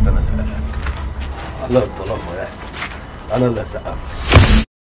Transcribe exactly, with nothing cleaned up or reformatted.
انا اسقفك. لا، الطلاق ما يحصل. انا اللي هسقفك.